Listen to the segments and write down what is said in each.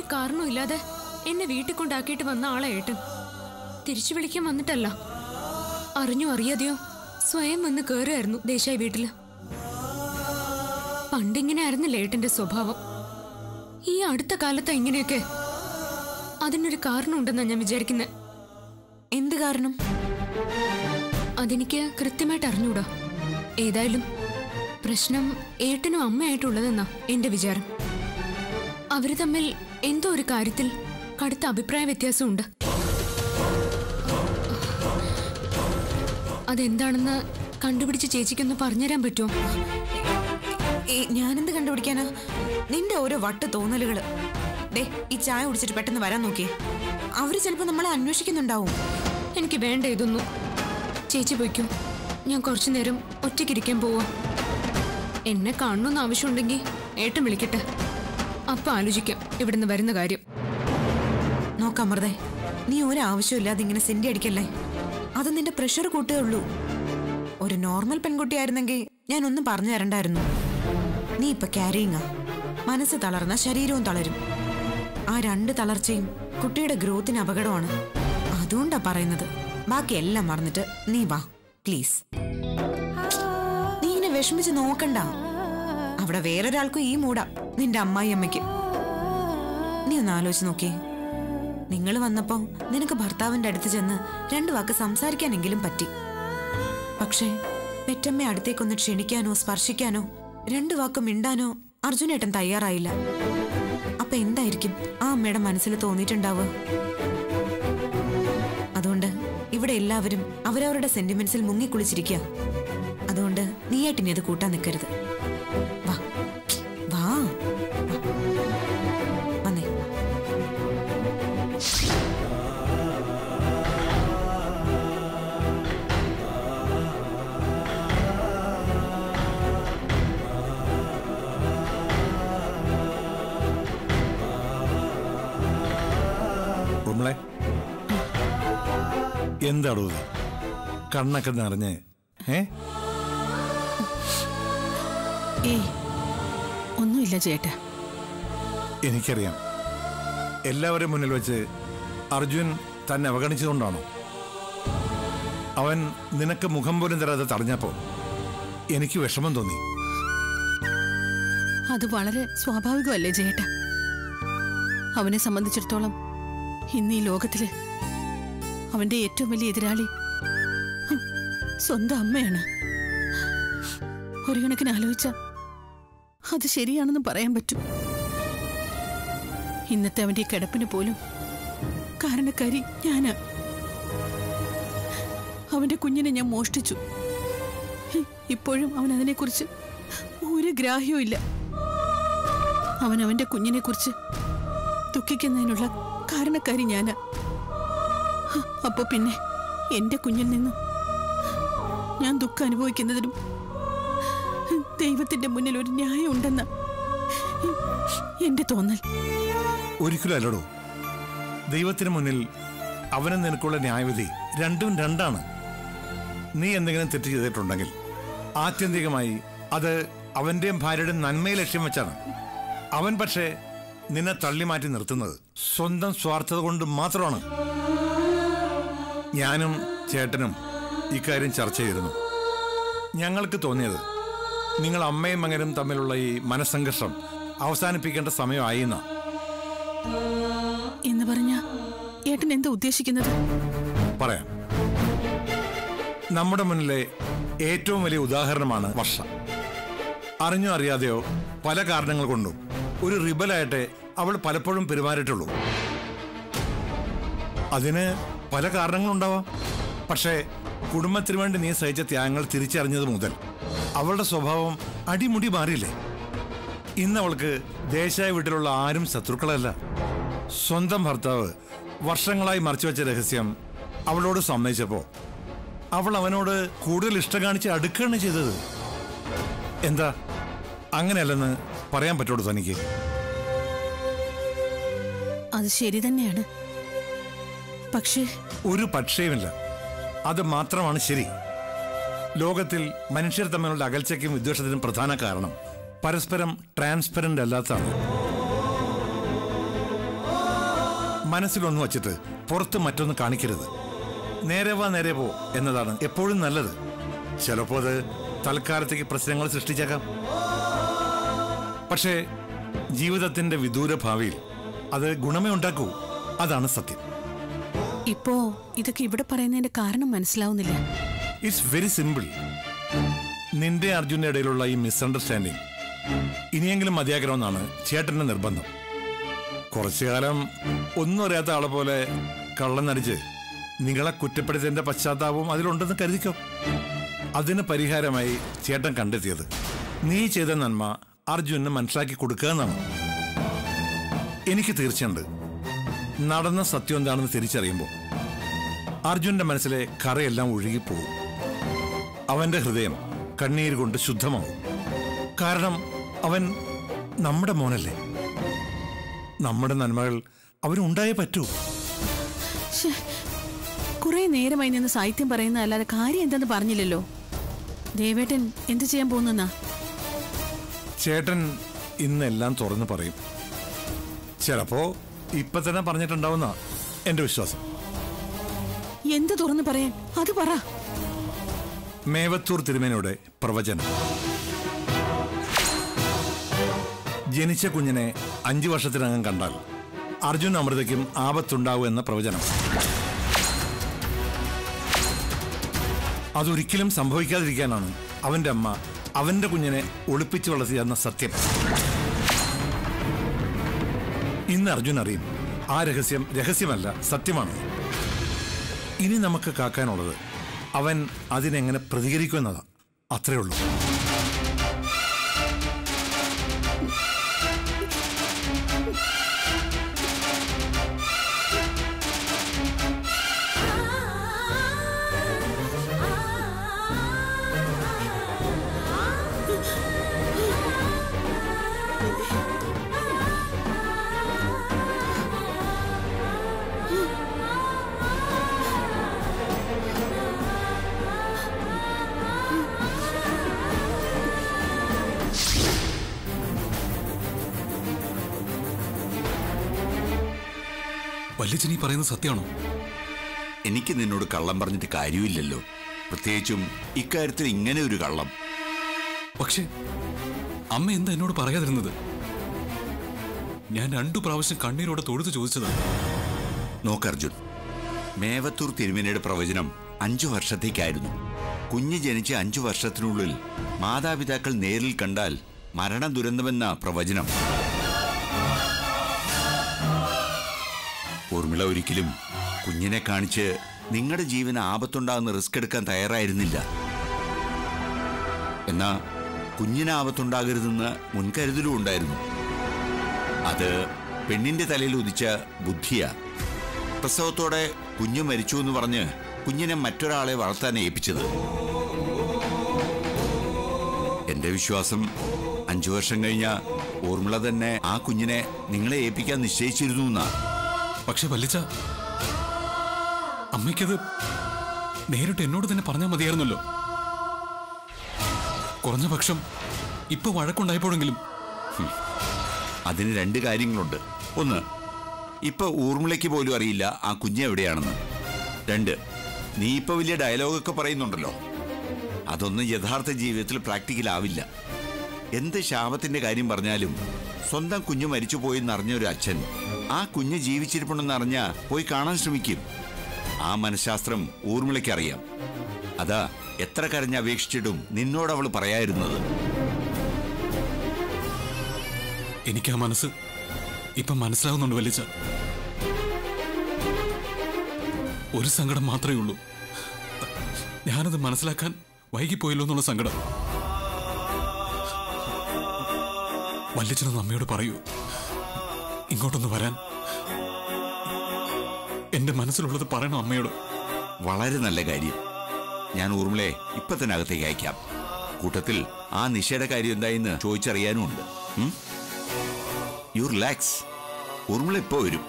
കാരണമില്ലാതെ എന്നെ വീട്ടിൽ കൊണ്ടാക്കിയിട്ട് വന്ന ആളെ ഏട്ടൻ തിരിച്ചു വിളിക്കാൻ വന്നിട്ടല്ല, അറിഞ്ഞോ അറിയാതെയോ സ്വയം വന്ന് കയറുമായിരുന്നു ദേശായി വീട്ടില്. പണ്ടിങ്ങനെ ആയിരുന്നില്ല ഏട്ടന്റെ സ്വഭാവം. ഈ അടുത്ത കാലത്താ ഇങ്ങനെയൊക്കെ. അതിനൊരു കാരണമുണ്ടെന്നാ ഞാൻ വിചാരിക്കുന്നത്. എന്ത് കാരണം? അതെനിക്ക് കൃത്യമായിട്ട് അറിഞ്ഞൂടാ. ഏതായാലും പ്രശ്നം ഏട്ടനും അമ്മയായിട്ടുള്ളതെന്നാ എന്റെ വിചാരം. അവര് തമ്മിൽ എന്തോ ഒരു കാര്യത്തിൽ കടുത്ത അഭിപ്രായ വ്യത്യാസമുണ്ട്. അതെന്താണെന്ന് കണ്ടുപിടിച്ച് ചേച്ചിക്കൊന്ന് പറഞ്ഞുതരാൻ പറ്റുമോ? ഞാനെന്ത് കണ്ടുപിടിക്കാനാ? നിന്റെ ഓരോ വട്ട് തോന്നലുകള്. ദേ, ഈ ചായ കുടിച്ചിട്ട് പെട്ടെന്ന് വരാൻ നോക്കിയേ. അവര് ചിലപ്പോ നമ്മളെ അന്വേഷിക്കുന്നുണ്ടാവും. എനിക്ക് വേണ്ട ഇതൊന്നും. ചേച്ചി പോയിക്കോ, ഞാൻ കുറച്ചു നേരം ഒറ്റയ്ക്കിരിക്കാൻ പോവാ. എന്നെ കാണണമെന്ന് ആവശ്യമുണ്ടെങ്കിൽ ഏട്ടൻ വിളിക്കട്ടെ, അപ്പൊ ആലോചിക്കാം ഇവിടുന്ന് വരുന്ന കാര്യം. നോക്കാം അമൃതേ, നീ ഒരാവശ്യമില്ലാതെ ഇങ്ങനെ സെന്റി അടിക്കല്ലേ. അത് നിന്റെ പ്രഷർ കൂട്ടേ ഉള്ളൂ. ഒരു നോർമൽ പെൺകുട്ടിയായിരുന്നെങ്കിൽ ഞാനൊന്നും പറഞ്ഞു തരണ്ടായിരുന്നു. നീ ഇപ്പൊ ക്യാരിങ്ങാ. മനസ്സ് തളർന്ന ശരീരവും തളരും. ആ രണ്ട് തളർച്ചയും കുട്ടിയുടെ ഗ്രോത്തിന് അപകടമാണ്. അതുകൊണ്ടാ പറയുന്നത്. ബാക്കി എല്ലാം മറന്നിട്ട് നീ വാ പ്ലീസ്. നീ ഇങ്ങനെ വിഷമിച്ച് നോക്കണ്ട. അവിടെ വേറൊരാൾക്കും ഈ മൂടാ, നിന്റെ അമ്മായി അമ്മയ്ക്ക്. നീ ഒന്ന് ആലോചിച്ച് നോക്കിയേ. നിങ്ങൾ വന്നപ്പോ നിനക്ക് ഭർത്താവിന്റെ അടുത്ത് ചെന്ന് 2 വാക്ക് സംസാരിക്കാനെങ്കിലും പറ്റി. പക്ഷേ പെറ്റമ്മയെ അടുത്തേക്കൊന്ന് ക്ഷണിക്കാനോ സ്പർശിക്കാനോ 2 വാക്ക് മിണ്ടാനോ അർജുനേട്ടൻ തയ്യാറായില്ല. അപ്പൊ എന്തായിരിക്കും ആ അമ്മയുടെ മനസ്സിൽ തോന്നിയിട്ടുണ്ടാവുക? അതുകൊണ്ട് ഇവിടെ എല്ലാവരും അവരവരുടെ സെന്റിമെന്റ്സിൽ മുങ്ങിക്കുളിച്ചിരിക്കുക. അതുകൊണ്ട് നീയായിട്ടിനി അത് കൂട്ടാൻ നിൽക്കരുത്. വാ വാ വന്നേ. എന്താടോ കണ്ണൊക്കെ നിറഞ്ഞ്? ഒന്നുമില്ല ചേട്ടാ. എനിക്കറിയാം, എല്ലാവരും മുന്നിൽ വെച്ച് അർജുൻ തന്നെ അവഗണിച്ചതുകൊണ്ടാണോ? അവൻ നിനക്ക് മുഖം പോലും തരാതെ തടഞ്ഞപ്പോ എനിക്ക് വിഷമം തോന്നി. അത് വളരെ സ്വാഭാവികമല്ലേ ചേട്ടാ? അവനെ സംബന്ധിച്ചിടത്തോളം ഇന്ന് ഈ ലോകത്തില് അവന്റെ ഏറ്റവും വലിയ എതിരാളി സ്വന്തം അമ്മയാണ്. ഒരു കണക്കിന് ആലോചിച്ച അത് ശരിയാണെന്ന് പറയാൻ പറ്റും. ഇന്നത്തെ അവന്റെ കിടപ്പിന് പോലും കാരണക്കാരി ഞാനാ. അവന്റെ കുഞ്ഞിനെ ഞാൻ മോഷ്ടിച്ചു. ഇപ്പോഴും അവൻ അതിനെക്കുറിച്ച് ഒരു ഗ്രാഹ്യവും ഇല്ല. അവൻ അവന്റെ കുഞ്ഞിനെ കുറിച്ച് ദുഃഖിക്കുന്നതിനുള്ള കാരണക്കാരി ഞാനാ. അപ്പൊ പിന്നെ എന്റെ കുഞ്ഞിൽ നിന്നും ഞാൻ ദുഃഖം അനുഭവിക്കുന്നതിനും ദൈവത്തിന്റെ മുന്നിൽ ഒരു ന്യായം ഉണ്ടെന്ന എന്റെ തോന്നൽ. ഒരിക്കലും അല്ലടോ. ദൈവത്തിന് മുന്നിൽ അവനും നിനക്കുള്ള ന്യായവിധി രണ്ടും രണ്ടാണ്. നീ എന്തെങ്കിലും തെറ്റ് ചെയ്തിട്ടുണ്ടെങ്കിൽ ആത്യന്തികമായി അത് അവന്റെയും ഭാര്യയുടെയും നന്മയെ ലക്ഷ്യം വെച്ചാണ്. അവൻ പക്ഷേ നിന്നെ തള്ളി മാറ്റി നിർത്തുന്നത് സ്വന്തം സ്വാർത്ഥത കൊണ്ട് മാത്രമാണ്. ഞാനും ചേട്ടനും ഇക്കാര്യം ചർച്ച ചെയ്തിരുന്നു. ഞങ്ങൾക്ക് തോന്നിയത് നിങ്ങൾ അമ്മയും മകനും തമ്മിലുള്ള ഈ മനസ്സംഘർഷം അവസാനിപ്പിക്കേണ്ട സമയമായി എന്ന് പറഞ്ഞ ഏട്ടൻ എന്താ ഉദ്ദേശിക്കുന്നത്? പറയാം. നമ്മുടെ മുന്നിലെ ഏറ്റവും വലിയ ഉദാഹരണമാണ് വർഷ. അറിഞ്ഞോ അറിയാതെയോ പല കാരണങ്ങൾ കൊണ്ടും ഒരു റിബലായിട്ട് അവൾ പലപ്പോഴും പെരുമാറിയിട്ടുള്ളൂ. അതിന് പല കാരണങ്ങളുണ്ടാവാം. പക്ഷേ കുടുംബത്തിന് വേണ്ടി നീ സഹിച്ച ത്യാഗങ്ങൾ തിരിച്ചറിഞ്ഞത് മുതൽ അവളുടെ സ്വഭാവം അടിമുടി മാറിയില്ലേ? ഇന്ന് അവൾക്ക് ദേശായ വീട്ടിലുള്ള ആരും ശത്രുക്കളല്ല. സ്വന്തം ഭർത്താവ് വർഷങ്ങളായി മറച്ചുവെച്ച രഹസ്യം അവളോട് സമ്മതിച്ചപ്പോ അവൾ അവനോട് കൂടുതൽ ഇഷ്ടം കാണിച്ച് അടുക്കുകയാണ് ചെയ്തത്. എന്താ അങ്ങനെയല്ലെന്ന് പറയാൻ പറ്റുള്ളൂ തനിക്ക്? അത് ശരി തന്നെയാണ്. പക്ഷേ ഒരു പക്ഷേയുമില്ല, അത് മാത്രമാണ് ശരി. ലോകത്തിൽ മനുഷ്യർ തമ്മിലുള്ള അകൽച്ചയ്ക്കും വിദ്വേഷത്തിനും പ്രധാന കാരണം പരസ്പരം ട്രാൻസ്പെറന്റ് അല്ലാത്തതാണ്. മനസ്സിലൊന്ന് വച്ചിട്ട് പുറത്ത് മറ്റൊന്ന് കാണിക്കരുത്. നേരെ വാ നേരെ പോ എന്നതാണ് എപ്പോഴും നല്ലത്. ചിലപ്പോൾ അത് തൽക്കാലത്തേക്ക് പ്രശ്നങ്ങൾ സൃഷ്ടിച്ചേക്കാം. പക്ഷേ ജീവിതത്തിന്റെ വിദൂര ഭാവിയിൽ അത് ഗുണമേ ഉണ്ടാക്കൂ. അതാണ് സത്യം. ഇപ്പോ ഇതൊക്കെ ഇവിടെ പറയുന്നതിന്റെ കാരണം മനസ്സിലാവുന്നില്ല. It's very simple. നിന്റെ അർജുന്റെ ഇടയിലുള്ള ഈ മിസ്അണ്ടർസ്റ്റാൻഡിങ് ഇനിയെങ്കിലും മതിയാക്കണമെന്നാണ് ചേട്ടന്റെ നിർബന്ധം. കുറച്ചു കാലം ഒന്നും അറിയാത്ത ആളെ പോലെ കള്ളം നടിച്ച് നിങ്ങളെ കുറ്റപ്പെടുത്തിയതിന്റെ പശ്ചാത്താപവും അതിലുണ്ടെന്ന് കരുതിക്കോ. അതിന് പരിഹാരമായി ചേട്ടൻ കണ്ടെത്തിയത് നീ ചെയ്ത നന്മ അർജുനന് മനസ്സിലാക്കി കൊടുക്കുക എന്നാണ്. എനിക്ക് തീർച്ചയുണ്ട് നടന്ന സത്യം എന്താണെന്ന് തിരിച്ചറിയുമ്പോൾ അർജുന്റെ മനസ്സിലെ കറയെല്ലാം ഒഴുകിപ്പോകും. അവന്റെ ഹൃദയം കണ്ണീര് കൊണ്ട് ശുദ്ധമാവും. കാരണം അവൻ നമ്മുടെ മോനല്ലേ. നമ്മുടെ നന്മകൾ അവനുണ്ടായേ പറ്റൂ. കുറെ നേരമായി നിന്ന് സാഹിത്യം പറയുന്ന അല്ലാതെ കാര്യം എന്തെന്ന് പറഞ്ഞില്ലല്ലോ. ദേവേട്ടൻ എന്ത് ചെയ്യാൻ പോകുന്ന? ചേട്ടൻ ഇന്നെല്ലാം തുറന്നു പറയും. ചിലപ്പോ ഇപ്പൊ തന്നെ പറഞ്ഞിട്ടുണ്ടാവുന്ന എന്റെ വിശ്വാസം. എന്ത് തുറന്നു പറയാൻ? അത് പറ. മേവത്തൂർ തിരുമേനിയുടെ പ്രവചനം. ജനിച്ച കുഞ്ഞിനെ 5 വർഷത്തിനകം കണ്ടാൽ അർജുൻ അമൃതയ്ക്കും ആപത്തുണ്ടാവും എന്ന പ്രവചനം. അതൊരിക്കലും സംഭവിക്കാതിരിക്കാനാണ് അവന്റെ അമ്മ അവന്റെ കുഞ്ഞിനെ ഒളിപ്പിച്ചു വളർത്തിയെന്ന സത്യം. ഇന്ന് അർജുൻ അറിയും ആ രഹസ്യം രഹസ്യമല്ല, സത്യമാണ്. ഇനി നമുക്ക് കാക്കാനുള്ളത് അവൻ അതിനെങ്ങനെ പ്രതികരിക്കുമെന്നതാ. അത്രേ ഉള്ളൂ. വല്യച്ഛൻ ഈ പറയുന്നത് സത്യമാണോ? എനിക്ക് നിന്നോട് കള്ളം പറഞ്ഞിട്ട് കാര്യമില്ലല്ലോ, പ്രത്യേകിച്ചും ഇക്കാര്യത്തിൽ ഇങ്ങനെ ഒരു കള്ളം. പക്ഷേ അമ്മ എന്താ എന്നോട് പറയാതിരുന്നത്? ഞാൻ 2 പ്രാവശ്യം കണ്ണീരോടെ തൊഴുതു ചോദിച്ചതാണ്. നോക്കർജുൻ, മേവത്തൂർ തിരുമേനിയുടെ പ്രവചനം 5 വർഷത്തേക്കായിരുന്നു. കുഞ്ഞ് ജനിച്ച് 5 വർഷത്തിനുള്ളിൽ മാതാപിതാക്കൾ നേരിൽ കണ്ടാൽ മരണ ദുരന്തമെന്ന പ്രവചനം. ഊർമിള ഒരിക്കലും കുഞ്ഞിനെ കാണിച്ച് നിങ്ങളുടെ ജീവന് ആപത്തുണ്ടാകുന്ന റിസ്ക് എടുക്കാൻ തയ്യാറായിരുന്നില്ല. എന്നാ കുഞ്ഞിന് ആപത്തുണ്ടാകരുതെന്ന് മുൻകരുതലും ഉണ്ടായിരുന്നു. അത് പെണ്ണിന്റെ തലയിൽ ഉദിച്ച ബുദ്ധിയാ. പ്രസവത്തോടെ കുഞ്ഞു മരിച്ചു എന്ന് പറഞ്ഞ് കുഞ്ഞിനെ മറ്റൊരാളെ വളർത്താൻ ഏൽപ്പിച്ചത്. എന്റെ വിശ്വാസം 5 വർഷം കഴിഞ്ഞ ഊർമിള തന്നെ ആ കുഞ്ഞിനെ നിങ്ങളെ ഏൽപ്പിക്കാൻ നിശ്ചയിച്ചിരുന്നു എന്നാ. പക്ഷെ വല്യച്ഛ, അമ്മയ്ക്കത് നേരിട്ട് എന്നോട് തന്നെ പറഞ്ഞാൽ മതിയായിരുന്നല്ലോ. കുറഞ്ഞ പക്ഷം ഇപ്പൊ വഴക്കുണ്ടായപ്പോഴെങ്കിലും. അതിന് 2 കാര്യങ്ങളുണ്ട്. ഒന്ന്, ഇപ്പൊ ഊർമിളയ്ക്ക് പോലും അറിയില്ല ആ കുഞ്ഞ് എവിടെയാണെന്ന്. 2, നീ ഇപ്പൊ വലിയ ഡയലോഗൊക്കെ പറയുന്നുണ്ടല്ലോ, അതൊന്നും യഥാർത്ഥ ജീവിതത്തിൽ പ്രാക്ടിക്കലാവില്ല. എന്ത് ശാപത്തിന്റെ കാര്യം പറഞ്ഞാലും സ്വന്തം കുഞ്ഞ് മരിച്ചു പോയെന്നറിഞ്ഞൊരു അച്ഛൻ ആ കുഞ്ഞ് ജീവിച്ചിരിപ്പുണ്ടെന്നറിഞ്ഞ പോയി കാണാൻ ശ്രമിക്കും. ആ മനഃശാസ്ത്രം ഊർമിളയ്ക്ക് അറിയാം. അതാ എത്ര കരഞ്ഞ് അപേക്ഷിച്ചിട്ടും നിന്നോടവൾ പറയായിരുന്നത്. എനിക്ക് ആ മനസ്സ് ഇപ്പം മനസ്സിലാവുന്നുണ്ട് വല്യച്ഛ. ഒരു സങ്കടം മാത്രമേ ഉള്ളൂ, ഞാനത് മനസ്സിലാക്കാൻ വൈകിപ്പോയല്ലോ എന്നുള്ള സങ്കടം. വല്യച്ഛനൊന്ന് അമ്മയോട് പറയൂ, ഇങ്ങോട്ടൊന്ന് വരാൻ. എന്റെ മനസ്സിലുള്ളത് പറയണം അമ്മയോട്. വളരെ നല്ല കാര്യം. ഞാൻ ഊർമിളയെ ഇപ്പൊ തന്നെ അകത്തേക്ക് അയക്കാം. കൂട്ടത്തിൽ ആ നിശയുടെ കാര്യം എന്തായെന്ന് ചോദിച്ചറിയാനുമുണ്ട്. യു റിലാക്സ്, ഊർമിള ഇപ്പോ വരും.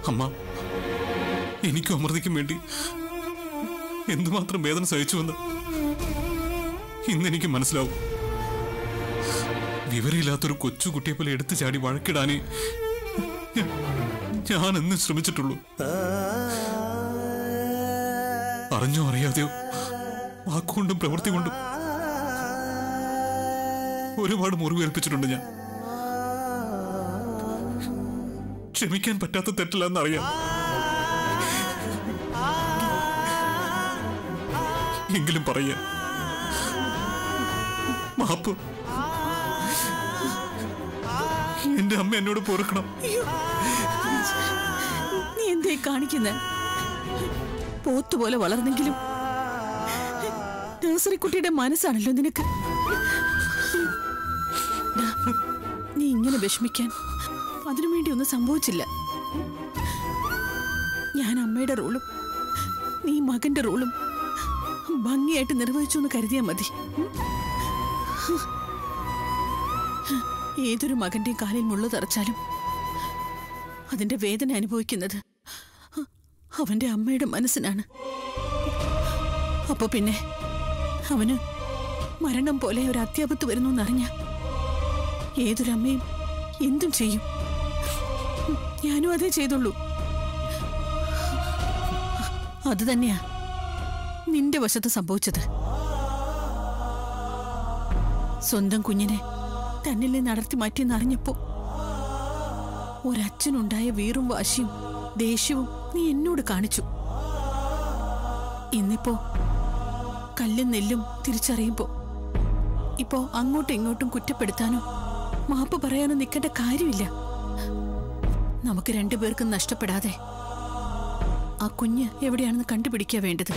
അമ്മ, എനിക്കും അമൃതയ്ക്കും വേണ്ടി എന്തുമാത്രം വേദന സഹിച്ചുവെന്ന് ഇന്നെനിക്ക് മനസ്സിലാവും. വിവരമില്ലാത്തൊരു കൊച്ചുകുട്ടിയെ പോലെ എടുത്തു ചാടി വഴക്കിടാനേ ഞാൻ എന്ന് ശ്രമിച്ചിട്ടുള്ളൂ. അറിഞ്ഞോ അറിയാതെയോ വാക്കുകൊണ്ടും പ്രവൃത്തി കൊണ്ടും ഒരുപാട് മുറിവേൽപ്പിച്ചിട്ടുണ്ട് ഞാൻ. ക്ഷമിക്കാൻ പറ്റാത്ത തെറ്റില്ലെന്നറിയാം. എങ്കിലും പറയാ മാപ്പ്. എന്റെ അമ്മ എന്നോട് പൊറുക്കണം. നീ എന്തേ കാണിക്കുന്നെ? പോത്തുപോലെ വളർന്നെങ്കിലും നഴ്സറിക്കുട്ടിയുടെ മനസ്സാണല്ലോ നിനക്ക്. നീ ഇങ്ങനെ വിഷമിക്കാൻ അതിനുവേണ്ടി ഒന്നും സംഭവിച്ചില്ല. ഞാൻ അമ്മയുടെ റോളും നീ മകന്റെ റോളും ഭംഗിയായിട്ട് നിർവഹിച്ചു എന്ന് കരുതിയാൽ മതി. ഏതൊരു മകന്റെയും കാലിൽ മുള്ളു തറച്ചാലും അതിന്റെ വേദന അനുഭവിക്കുന്നത് അവന്റെ അമ്മയുടെ മനസ്സിനാണ്. അപ്പൊ പിന്നെ അവന് മരണം പോലെ ഒരു അത്യാപത്ത് വരുന്നു എന്നറിഞ്ഞ ഏതൊരമ്മയും എന്തും ചെയ്യും. ഞാനും അതേ ചെയ്തുള്ളൂ. അത് തന്നെയാ നിന്റെ വശത്ത് സംഭവിച്ചത്. സ്വന്തം കുഞ്ഞിനെ തന്നിൽ നിന്ന് അടർത്തി മാറ്റിയെന്ന് അറിഞ്ഞപ്പോ ഒരച്ഛനുണ്ടായ വീറും വാശിയും ദേഷ്യവും നീ എന്നോട് കാണിച്ചു. ഇന്നിപ്പോ കല്ലും നെല്ലും തിരിച്ചറിയുമ്പോ ഇപ്പോ അങ്ങോട്ടും ഇങ്ങോട്ടും കുറ്റപ്പെടുത്താനോ മാപ്പ് പറയാനോ നിൽക്കേണ്ട കാര്യമില്ല. നമുക്ക് രണ്ടുപേർക്കും നഷ്ടപ്പെടാതെ ആ കുഞ്ഞ് എവിടെയാണെന്ന് കണ്ടുപിടിക്കുക വേണ്ടത്.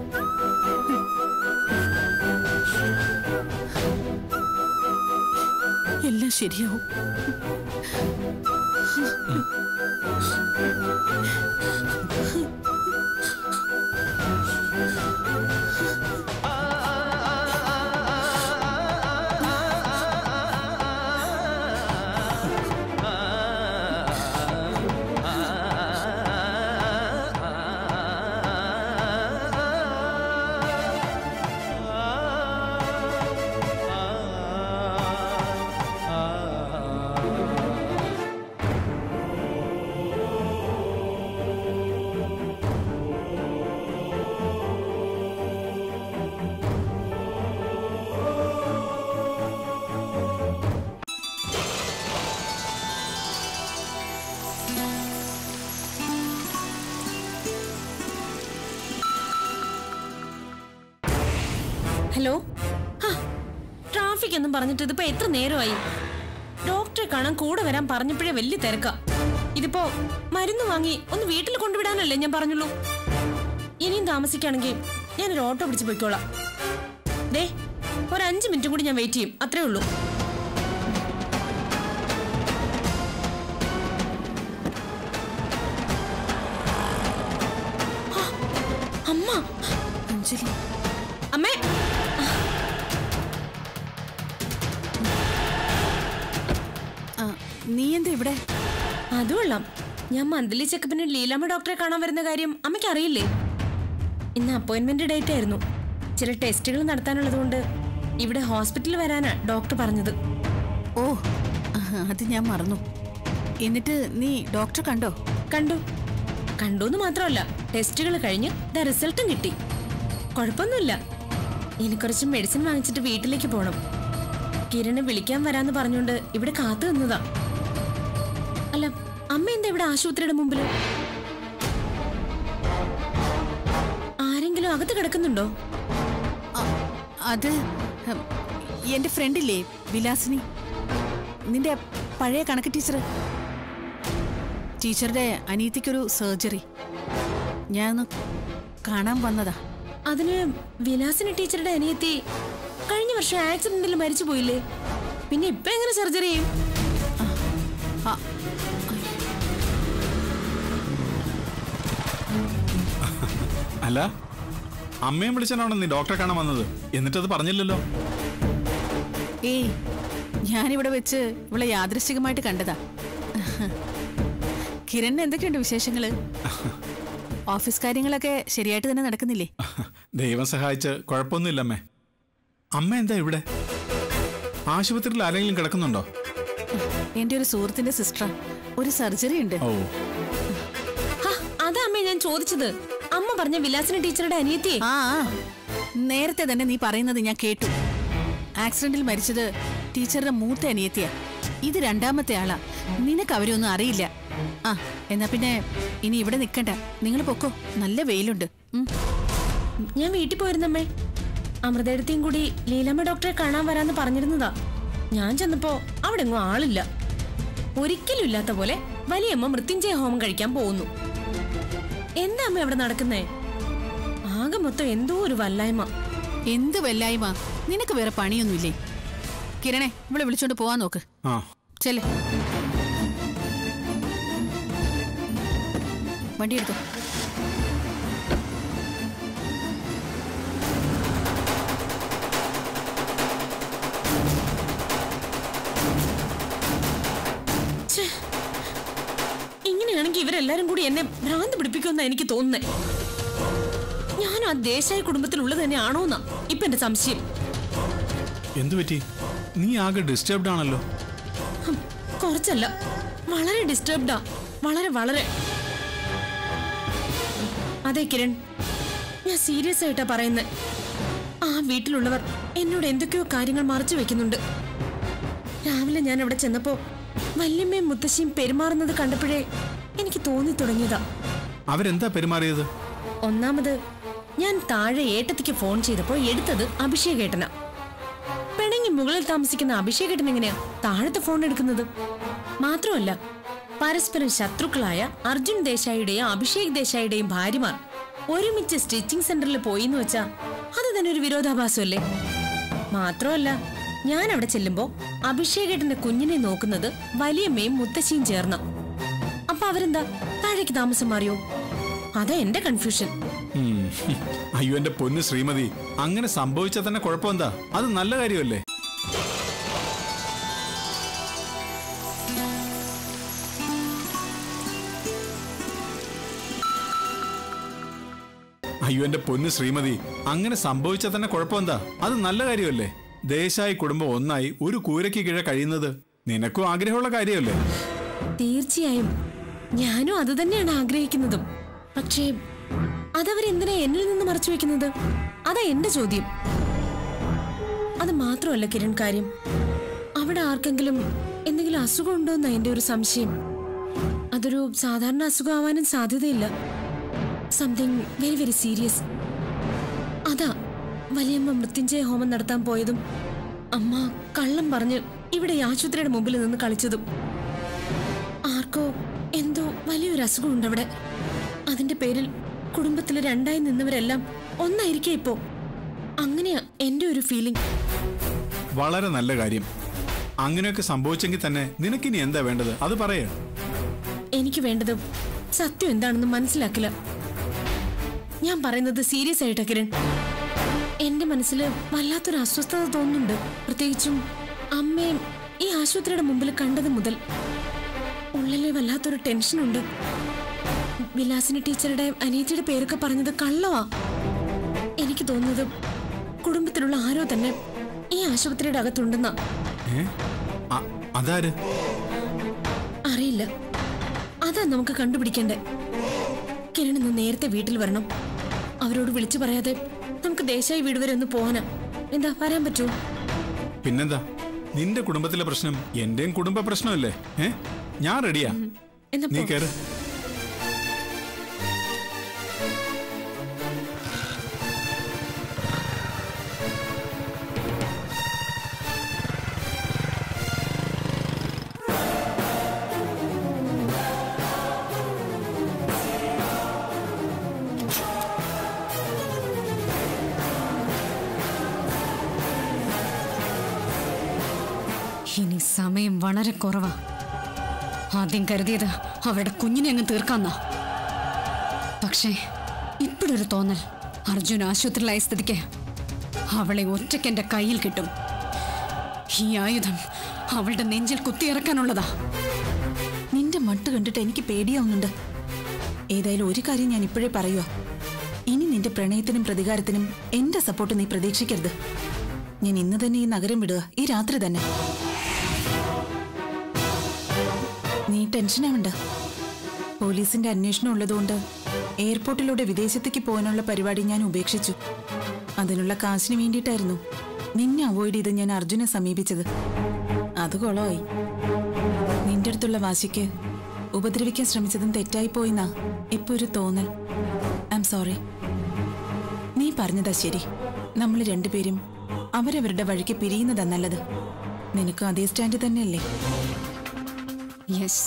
എല്ലാം ശരിയാവും. ഹലോ, ട്രാഫിക് എന്നും പറഞ്ഞിട്ട് ഇതിപ്പോ എത്ര നേരമായി? ഡോക്ടറെ കാണാൻ കൂടെ വരാൻ പറഞ്ഞപ്പോഴേ വലിയ തിരക്കാ. ഇതിപ്പോ മരുന്ന് വാങ്ങി ഒന്ന് വീട്ടിൽ കൊണ്ടുവിടാനല്ലേ ഞാൻ പറഞ്ഞുള്ളൂ. ഇനിയും താമസിക്കുകയാണെങ്കിൽ ഞാനൊരു ഓട്ടോ പിടിച്ച് പോയിക്കോളാം. ദേ, ഒരു 5 മിനിറ്റും കൂടി ഞാൻ വെയിറ്റ് ചെയ്യും, അത്രേ ഉള്ളൂ. അമ്മ, അഞ്ജലി, അമ്മേ, നീ എന്താ ഇവിടെ? അതുകൊള്ളാം. ഞാൻ മന്ത്ലി ചെക്കപ്പിന് ലീലാമ്മ ഡോക്ടറെ കാണാൻ വരുന്ന കാര്യം അമ്മയ്ക്ക് അറിയില്ലേ? ഇന്ന് അപ്പോയിന്റ്മെന്റ് ഡേറ്റ് ആയിരുന്നു. ചില ടെസ്റ്റുകൾ നടത്താനുള്ളതുകൊണ്ട് ഇവിടെ ഹോസ്പിറ്റലിൽ വരാനാ ഡോക്ടർ പറഞ്ഞത്. ഓ, അത് ഞാൻ മറന്നു. എന്നിട്ട് നീ ഡോക്ടറെ കണ്ടോ? കണ്ടൂന്ന് മാത്രമല്ല, ടെസ്റ്റുകൾ കഴിഞ്ഞ് റിസൾട്ടും കിട്ടി. കുഴപ്പമൊന്നുമില്ല. ഇനി കുറച്ച് മെഡിസിൻ വാങ്ങിച്ചിട്ട് വീട്ടിലേക്ക് പോകണം. കിരണ് വിളിക്കാൻ വരാന്ന് പറഞ്ഞുകൊണ്ട് ഇവിടെ കാത്തു നിന്നതാ. അല്ല, അമ്മ എന്താ ഇവിടെ ആശുപത്രിയുടെ മുമ്പിൽ? ആരെങ്കിലും അകത്ത് കിടക്കുന്നുണ്ടോ? അത് എന്റെ ഫ്രണ്ടില്ലേ വിലാസിനി, നിന്റെ പഴയ കണക്ക് ടീച്ചർ. ടീച്ചറുടെ അനിയത്തിക്കൊരു സർജറി. ഞാൻ കാണാൻ വന്നതാ. അതിന് വിലാസിനി ടീച്ചറുടെ അനിയത്തി കഴിഞ്ഞ വർഷം ആക്സിഡന്റിൽ മരിച്ചു പോയില്ലേ? പിന്നെ ഇപ്പൊ എങ്ങനെ സർജറി ചെയ്യും? അല്ല, അമ്മയും വിളിച്ചാണോ നീ ഡോക്ടറെ കാണാൻ വന്നത്? എന്നിട്ടത് പറഞ്ഞില്ലല്ലോ. ഏയ്, ഞാനിവിടെ വെച്ച് ഇവളെ യാദൃശ്ചികമായിട്ട് കണ്ടതാ. കിരണിന് എന്തൊക്കെയുണ്ട് വിശേഷങ്ങള്? ഓഫീസ് കാര്യങ്ങളൊക്കെ ശരിയായിട്ട് തന്നെ നടക്കുന്നില്ലേ? ദൈവം സഹായിച്ച് കുഴപ്പമൊന്നുമില്ലമ്മേ. അമ്മ എന്താ ഇവിടെ? ആശുപത്രിയിൽ ആരെങ്കിലും കിടക്കുന്നുണ്ടോ? എന്റെ ഒരു സുഹൃത്തിന്റെ സിസ്റ്റർ ഒരു സർജറി ഉണ്ട്. ഓ, അതാ അമ്മേ ഞാൻ ചോദിച്ചത്. അമ്മ പറഞ്ഞ വിലാസിനി ടീച്ചറുടെ അനിയത്തിയെ. ആ നേരത്തെ തന്നെ നീ പറയുന്നത് ഞാൻ കേട്ടു. ആക്സിഡന്റിൽ മരിച്ചത് ടീച്ചറുടെ മൂത്ത അനിയത്തിയാ. ഇത് രണ്ടാമത്തെ ആളാ. നിനക്ക് അവരൊന്നും അറിയില്ല. ആ എന്നാ പിന്നെ ഇനി ഇവിടെ നിൽക്കണ്ട, നിങ്ങൾ പൊക്കോ, നല്ല വെയിലുണ്ട്. ഞാൻ വീട്ടിൽ പോയിരുന്നമ്മേ. അമൃതയെടുത്തേയും കൂടി ലീലാമ്മ ഡോക്ടറെ കാണാൻ വരാന്ന് പറഞ്ഞിരുന്നതാ. ഞാൻ ചെന്നപ്പോ അവിടെ എങ്ങും ആളില്ല. ഒരിക്കലും ഇല്ലാത്ത പോലെ വലിയമ്മ മൃത്യുഞ്ജയ ഹോമം കഴിക്കാൻ പോകുന്നു. എന്താ അമ്മ അവിടെ നടക്കുന്നേ? ആകെ മൊത്തം എന്തോ ഒരു വല്ലായ്മ. എന്ത് വല്ലായ്മ? നിനക്ക് വേറെ പണിയൊന്നുമില്ലേ? കിരണേ, ഇവിടെ വിളിച്ചോണ്ട് പോവാൻ നോക്ക്. ചെല്ലേ, വണ്ടി എടുത്തോ. ഇങ്ങനെയാണെങ്കിൽ ഇവരെല്ലാരും കൂടി എന്നെ ഭ്രാന്ത് പിടിപ്പിക്കുമെന്നാ എനിക്ക് തോന്നുന്നേ. ഞാൻ ആ ദേശായി കുടുംബത്തിലുള്ളത് തന്നെയാണോന്നാ ഇപ്പൊ എന്റെ സംശയം. എന്തുപറ്റി? നീ ആകെ ഡിസ്റ്റർബ്ഡ് ആണല്ലോ. കുറച്ചല്ല, വളരെ ഡിസ്റ്റർബ്ഡാ. വളരെ വളരെ. അതെ കിരൺ, ഞാൻ സീരിയസ് ആയിട്ടാ പറയുന്നത്. ആ വീട്ടിലുള്ളവർ എന്നോട് എന്തൊക്കെയോ കാര്യങ്ങൾ മറച്ചു വെക്കുന്നുണ്ട്. രാവിലെ ഞാൻ അവിടെ ചെന്നപ്പോ വല്യമ്മയും മുത്തശ്ശിയും പെരുമാറുന്നത് കണ്ടപ്പോഴേ എനിക്ക് തോന്നി തുടങ്ങിയതാ. അവരെന്താ പെരുമാറിയത്? ഒന്നാമത്, ഞാൻ താഴെ ഏട്ടത്തിക്ക് ഫോൺ ചെയ്തപ്പോ എടുത്തത് അഭിഷേകേട്ടനാ. പെണങ്ങി മുകളിൽ താമസിക്കുന്ന അഭിഷേകേട്ടൻ എങ്ങനെയാ താഴത്തെ ഫോൺ എടുക്കുന്നത്? മാത്രമല്ല, പരസ്പരം ശത്രുക്കളായ അർജുൻ ദേശായിയുടെയും അഭിഷേക് ദേശായിയുടെയും ഭാര്യമാർ ഒരുമിച്ച് സ്റ്റിച്ചിങ് സെന്ററിൽ പോയി എന്ന് വെച്ചാ അത് തന്നെ ഒരു വിരോധാഭാസമല്ലേ? മാത്രമല്ല, ഞാൻ അവിടെ ചെല്ലുമ്പോ അഭിഷേകേട്ടന്റെ കുഞ്ഞിനെ നോക്കുന്നത് വലിയമ്മയും മുത്തശ്ശിയും ചേർന്ന. അപ്പൊ അവരെന്താ താഴേക്ക് താമസം മാറിയോ? അതാ എന്റെ കൺഫ്യൂഷൻ. അയ്യോ എന്റെ പൊന്നു ശ്രീമതി, അങ്ങനെ സംഭവിച്ചാൽ തന്നെ കുഴപ്പമെന്താ? അത് നല്ല കാര്യമല്ലേ? അയ്യോ എന്റെ പൊന്നു ശ്രീമതി, അങ്ങനെ സംഭവിച്ചാൽ തന്നെ കുഴപ്പമെന്താ? അത് നല്ല കാര്യമല്ലേ? ദേശായി കുടുംബം ഒന്നായി ഒരു കൂരയ്ക്ക് കീഴെ കഴിയുന്നത് നിനക്കും ആഗ്രഹമുള്ള കാര്യമല്ലേ? തീർച്ചയായും ഞാനും അത് തന്നെയാണ് ആഗ്രഹിക്കുന്നതും. പക്ഷേ അതവരെന്തിനാ എന്നിൽ നിന്ന് മറച്ചു വെക്കുന്നത്? അതാ എന്റെ ചോദ്യം. അത് മാത്രമല്ല കിരൺ, കാര്യം അവിടെ ആർക്കെങ്കിലും എന്തെങ്കിലും അസുഖം ഉണ്ടോ എന്നാ എന്റെ ഒരു സംശയം. അതൊരു സാധാരണ അസുഖമാവാനും സാധ്യതയില്ല. Something very very serious. അതാ വലിയമ്മ മൃത്യുഞ്ജയ ഹോമം നടത്താൻ പോയതും അമ്മ കള്ളം പറഞ്ഞ് ഇവിടെ ആശുപത്രിയുടെ മുമ്പിൽ നിന്ന് കളിച്ചതും. ആർക്കോ എന്തോ വലിയൊരു അസുഖം ഉണ്ട് അവിടെ. അതിന്റെ പേരിൽ കുടുംബത്തിലെ രണ്ടായി നിന്നവരെല്ലാം ഒന്നായിരിക്കും ഇപ്പോ. അങ്ങനെയാ എന്റെ ഒരു ഫീലിംഗ്. വളരെ നല്ല കാര്യം. അങ്ങനെയൊക്കെ സംഭവിച്ചെങ്കിൽ തന്നെ നിനക്കിനി എന്താ വേണ്ടത്? അത് പറയേ. എനിക്ക് വേണ്ടത് സത്യം എന്താണെന്ന് മനസ്സിലാക്കില്ല. ഞാൻ പറയുന്നത് സീരിയസ് ആയിട്ടാ കിരൺ. എന്റെ മനസ്സിൽ വല്ലാത്തൊരു അസ്വസ്ഥത തോന്നുന്നുണ്ട്. പ്രത്യേകിച്ചും അമ്മയും ഈ ആശുപത്രിയുടെ മുമ്പിൽ കണ്ടത് മുതൽ ഉള്ളിലെ വല്ലാത്തൊരു ടെൻഷനുണ്ട്. വിലാസിനി ടീച്ചറുടെ അനിയത്തിയുടെ പേരൊക്കെ പറഞ്ഞത് കള്ളവാ. എനിക്ക് തോന്നുന്നത് കുടുംബത്തിലുള്ള ആരോ തന്നെ ഈ ആശുപത്രിയുടെ അകത്തുണ്ടെന്നാ. അതാര്? അറിയില്ല. അതാ നമുക്ക് കണ്ടുപിടിക്കണ്ടേ. കിരൺ ഇന്ന് നേരത്തെ വീട്ടിൽ വരണം. അവരോട് വിളിച്ചു പറയാതെ നമുക്ക് ദേശായി വീട് വരെ ഒന്ന് പോവാനാ. എന്താ, വരാൻ പറ്റുമോ? പിന്നെന്താ, നിന്റെ കുടുംബത്തിലെ പ്രശ്നം എന്റെയും കുടുംബ പ്രശ്നമല്ലേ? ഞാൻ റെഡിയാ. നീ കേറ്. ഇനി സമയം വളരെ കുറവാ. ആദ്യം കരുതിയത് അവരുടെ കുഞ്ഞിനെ അങ്ങ് തീർക്കാന്നാ. പക്ഷേ ഇപ്പോഴൊരു തോന്നൽ, അർജുൻ ആശുപത്രിയിലായ സ്ഥിതിക്ക് അവളെ ഒറ്റയ്ക്ക് എന്റെ കയ്യിൽ കിട്ടും. ഈ ആയുധം അവളുടെ നെഞ്ചിൽ കുത്തിയിറക്കാനുള്ളതാ. നിന്റെ മട്ട് കണ്ടിട്ട് എനിക്ക് പേടിയാവുന്നുണ്ട്. ഏതായാലും ഒരു കാര്യം ഞാൻ ഇപ്പോഴേ പറയുക, ഇനി നിന്റെ പ്രണയത്തിനും പ്രതികാരത്തിനും എന്റെ സപ്പോർട്ട് നീ പ്രതീക്ഷിക്കരുത്. ഞാൻ ഇന്ന് തന്നെ ഈ നഗരം വിടുക, ഈ രാത്രി തന്നെ. നീ ടെൻഷനാവണ്ട. പോലീസിന്റെ അന്വേഷണം ഉള്ളതുകൊണ്ട് എയർപോർട്ടിലൂടെ വിദേശത്തേക്ക് പോകാനുള്ള പരിപാടി ഞാൻ ഉപേക്ഷിച്ചു. അതിനുള്ള കാശിന് വേണ്ടിയിട്ടായിരുന്നു നിന്നെ അവോയ്ഡ് ചെയ്ത് ഞാൻ അർജുനെ സമീപിച്ചത്. അത് കൊളമായി. നിന്റെ അടുത്തുള്ള വാശിക്ക് ഉപദ്രവിക്കാൻ ശ്രമിച്ചതും തെറ്റായി പോയിന്നാ ഇപ്പൊ ഒരു തോന്നൽ. I am sorry. നീ പറഞ്ഞതാ ശരി. നമ്മൾ രണ്ടുപേരും അവരവരുടെ വഴിക്ക് പിരിയുന്നതാ നല്ലത്. നിനക്കും അതേ സ്റ്റാൻഡ് തന്നെയല്ലേ? യെസ്.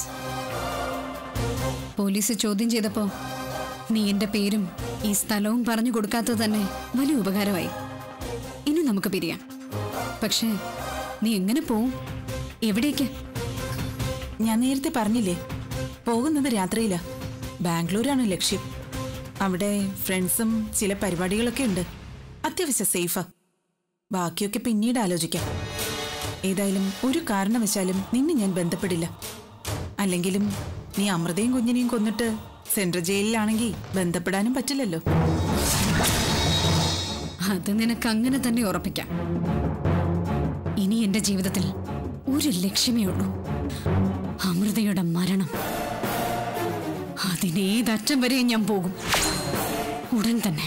പോലീസ് ചോദ്യം ചെയ്തപ്പോ നീ എന്റെ പേരും ഈ സ്ഥലവും പറഞ്ഞു കൊടുക്കാത്തത് തന്നെ വലിയ ഉപകാരമായി. ഇനി നമുക്ക് പിരിയാം. പക്ഷേ നീ എങ്ങനെ പോവും? എവിടേക്ക്? ഞാൻ നേരത്തെ പറഞ്ഞില്ലേ, പോകുന്നത് രാത്രിയിലാ. ബാംഗ്ലൂരാണ് ലക്ഷ്യം. അവിടെ ഫ്രണ്ട്സും ചില പരിപാടികളൊക്കെ ഉണ്ട്. അത്യാവശ്യം സേഫാ. ബാക്കിയൊക്കെ പിന്നീട് ആലോചിക്കാം. ഏതായാലും ഒരു കാരണവശാലും നിന്നെ ഞാൻ ബന്ധപ്പെടില്ല. അല്ലെങ്കിലും നീ അമൃതയും കുഞ്ഞിനെയും കൊന്നിട്ട് സെൻട്രൽ ജയിലിലാണെങ്കിൽ ബന്ധപ്പെടാനും പറ്റില്ലല്ലോ. അത് നിനക്ക് അങ്ങനെ തന്നെ ഉറപ്പിക്കാം. ഇനി എന്റെ ജീവിതത്തിൽ ഒരു ലക്ഷ്യമേ ഉള്ളൂ, അമൃതയുടെ മരണം. അതിനേതറ്റം വരെ ഞാൻ പോകും, ഉടൻ തന്നെ.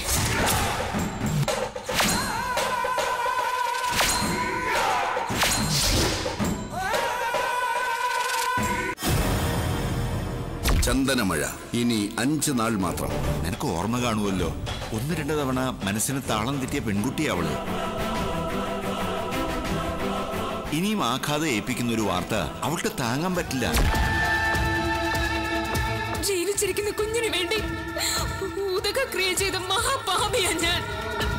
ചന്ദനമഴ ഇനി 5 നാൾ മാത്രം. നിനക്ക് ഓർമ്മ കാണുമല്ലോ, 1-2 തവണ മനസ്സിന് താളം തെറ്റിയ പെൺകുട്ടി അവള്. ഇനിയും ആഘാതം ഏൽപ്പിക്കുന്ന ഒരു വാർത്ത അവൾക്ക് താങ്ങാൻ പറ്റില്ല. ജീവിച്ചിരിക്കുന്ന കുഞ്ഞിന് വേണ്ടി ഉദകക്രിയ ചെയ്ത മഹാപാപിയാ ഞാൻ.